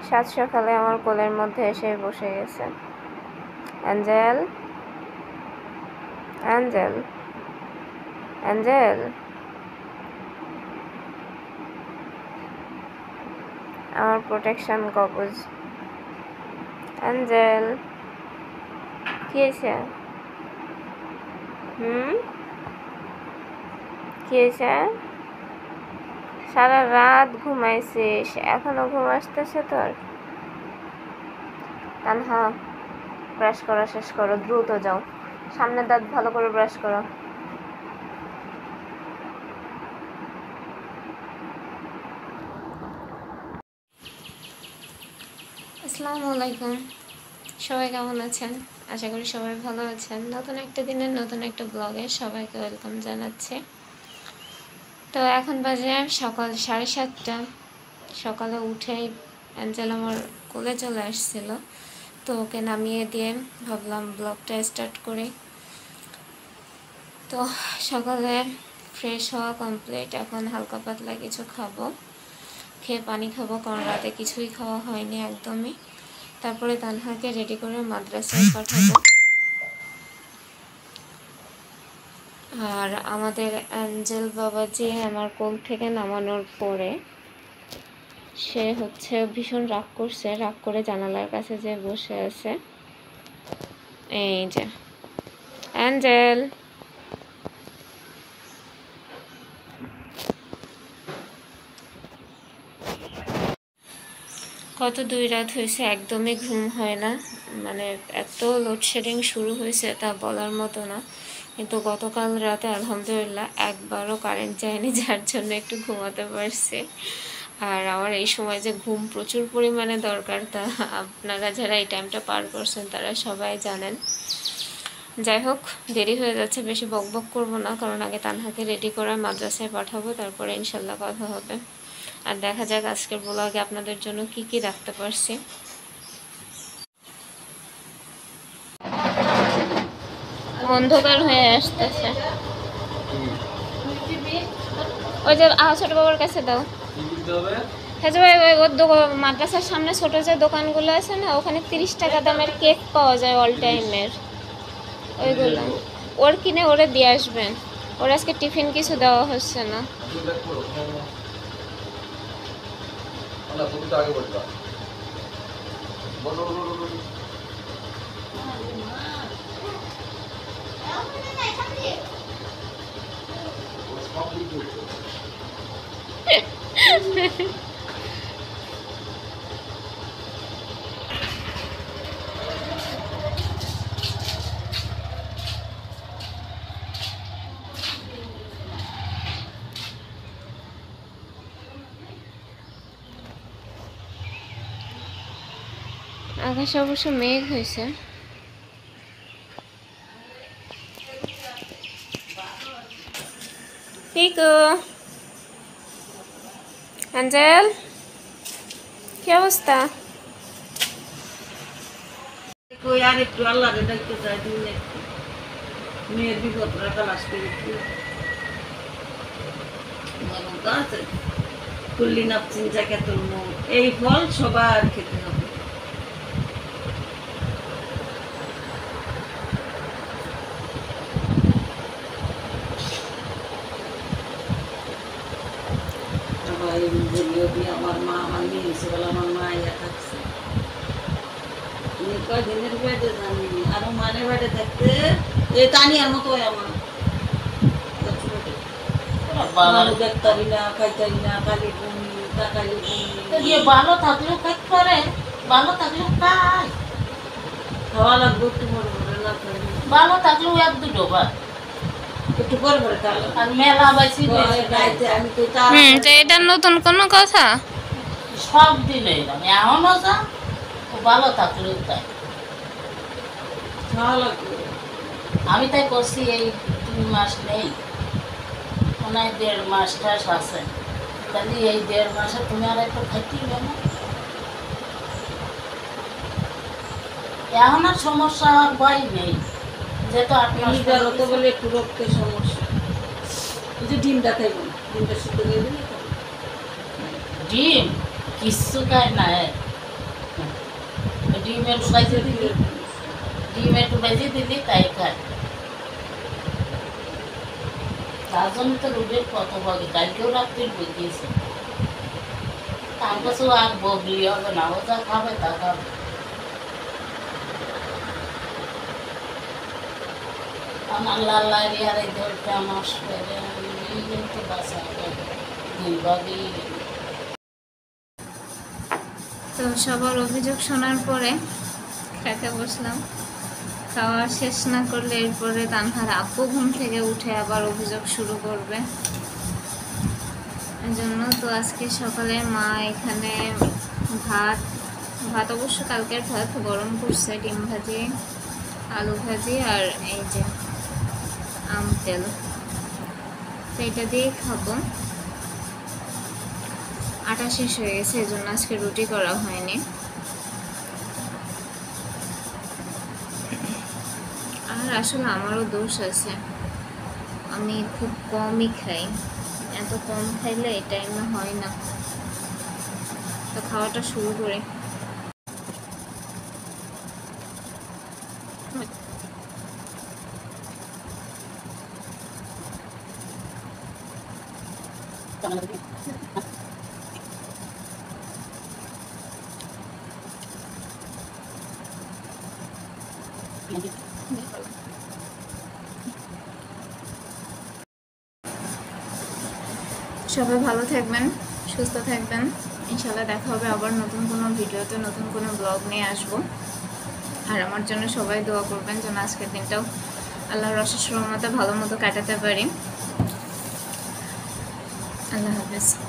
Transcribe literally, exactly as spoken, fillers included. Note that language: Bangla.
সাত সকালে আমার কোলের মধ্যে এসে বসে গেছে। অ্যাঞ্জেল, অ্যাঞ্জেল, অ্যাঞ্জেল, আমার প্রোটেকশন কবজ। অ্যাঞ্জেল, কি হয়েছে? হুম, কি হয়েছে? সারা রাত ঘুমাইছিস, এখনো ঘুম আসতেছে তোর? তানহা, ব্রাশ করা শেষ করো, দ্রুত যাও, সামনের দাঁত ভালো করে ব্রাশ করো। আসসালামু আলাইকুম, সবাই কেমন আছেন? আশা করি সবাই ভালো আছেন। নতুন একটা দিনের নতুন একটা ব্লগে সবাইকে ওয়েলকাম জানাচ্ছি। তো এখন বাজে সকাল সাড়ে সাতটা। সকালে উঠেই অ্যাঞ্জেল আমার কোলে চলে আসছিল, তো ওকে নামিয়ে দিয়ে ভাবলাম ব্লগটা স্টার্ট করি। তো সকালে ফ্রেশ হওয়া কমপ্লিট, এখন হালকা পাতলা কিছু খাবো, খেয়ে পানি খাবো, কারণ রাতে কিছুই খাওয়া হয়নি একদমই। তারপরে তানহাকে রেডি করে মাদ্রাসায় পাঠাবো। আর আমাদের অ্যাঞ্জেল বাবাজি আমার কোল থেকে নামানোর পরে সে হচ্ছে ভীষণ রাগ করছে, রাগ করে জানালার কাছে যে বসে আছে। এই যে অ্যাঞ্জেল, কত দুই রাত হয়েছে, একদমই ঘুম হয় না। মানে এত লোডশেডিং শুরু হয়েছে তা বলার মতো না। কিন্তু গতকাল রাতে আলহামদুলিল্লাহ একবারও কারেন্ট যায়নি, যার জন্য একটু ঘুমাতে পারছি। আর আমার এই সময় যে ঘুম প্রচুর পরিমাণে দরকার, তা আপনারা যারা এই টাইমটা পার করছেন তারা সবাই জানেন। যাই হোক, দেরি হয়ে যাচ্ছে, বেশি বক বক করবো না, কারণ আগে তানহাকে রেডি করে মাদ্রাসায় পাঠাবো, তারপরে ইনশাল্লাহ কথা হবে। আর দেখা যাক আজকের ব্লগে আপনাদের জন্য কি কি রাখতে পারছি। অন্ধকার হয়ে আসতেছে, ওই যে ছোট বাবার কাছে দাও। হ্যাঁ ভাই, ওই ওর মাদ্রাসার সামনে ছোট যে দোকানগুলো আছে না, ওখানে তিরিশ টাকা দামের কেক পাওয়া যায় অল টাইমের, ওইগুলো ওর কিনে ওরে দিয়ে আসবেন। ওর আজকে টিফিন কিছু দেওয়া হচ্ছে না। আকাশে অবশ্য মেঘ হয়েছে। পিকু, অ্যাঞ্জেল, কি অবস্থা? আর একটু আল্লাহ ডাকতে চাই, তুমি একটু মেয়ের বিপদ রাখা আসতে একটু আছে। কুল্লি নাপচিন জাকাতুল মউত, এই ফল সবার খেতে হবে। আমার মা আমার মেয়ে হিসেবে আমার মা ইয়া থাকছে কয়দিনের বেড়ে জানি, আর মানের বেড়ে থাকতে এই তানিয়ার মতো আমার দেখতারি না, খাইতারি না, কালি বমি, তাকালি বমি। ভালো থাকলেও খাইতে পারে, ভালো থাকলেও খাই, খাওয়া লাগবে একটু মরে মরে না খাই, ভালো থাকলেও এক দুটো বার একটু করে করে খাওয়া। আর মেলা বাইছি গাইতে আমি তো তা হুম, তো এটা নতুন কোনো কথা? সব দিলে এমনও যা ভালো থাকলেও তাই খাওয়া লাগবে। আমি তাই করছি, এই দুই মাস নেই, মনে হয় দেড় মাস টাস আছে, তাহলে এই দেড় মাসে তুমি আর একটু খাইতেই না। এখন আর সমস্যা হওয়ার ভয় নেই, যেহেতু আট মাস তো বলে একটু রক্তের সমস্যা। ওই যে ডিমটা খাইব না, ডিমটা সিদ্ধ করে দিলে ডিম কিচ্ছু খায় না, ডিম একটু বাজিয়ে দিলি ডিম একটু বাজিয়ে দিলি তাই খায়। তার জন্য তো রোগের কত ভাগে কালকেও রাত্রে বুঝিয়েছে তার কাছেও আর বগলি হবে না, ও যা খাবে তা খাবে। আমার লাল্লা রিয়ারে ধরতে আমার তো বাসা দুই ভাগেই। তো সবার অভিযোগ শোনার পরে খেতে বসলাম। খাওয়া শেষ না করলে এরপরে তানহার আপু ঘুম থেকে উঠে আবার অভিযোগ শুরু করবে। এই জন্য তো আজকে সকালে মা এখানে ভাত ভাত অবশ্য কালকের ভাত গরম করছে, ডিম ভাজি, আলু ভাজি আর এই যে আম তেল, তো এটা দিয়ে খাবো। আটা শেষ হয়ে গেছে, এই জন্য আজকে রুটি করা হয়নি। আর আসলে আমারও দোষ আছে, আমি খুব কমই খাই, এত কম খাইলে এই টাইমে হয় না। তো খাওয়াটা শুরু করি। সবাই ভালো থাকবেন, সুস্থ থাকবেন। ইনশাল্লাহ দেখা হবে আবার নতুন কোনো ভিডিওতে, নতুন কোনো ব্লগ নিয়ে আসবো। আর আমার জন্য সবাই দোয়া করবেন যেন আজকের দিনটাও আল্লাহর অশেষ রহমতে ভালো মতো কাটাতে পারি। আল্লাহ হাফেজ।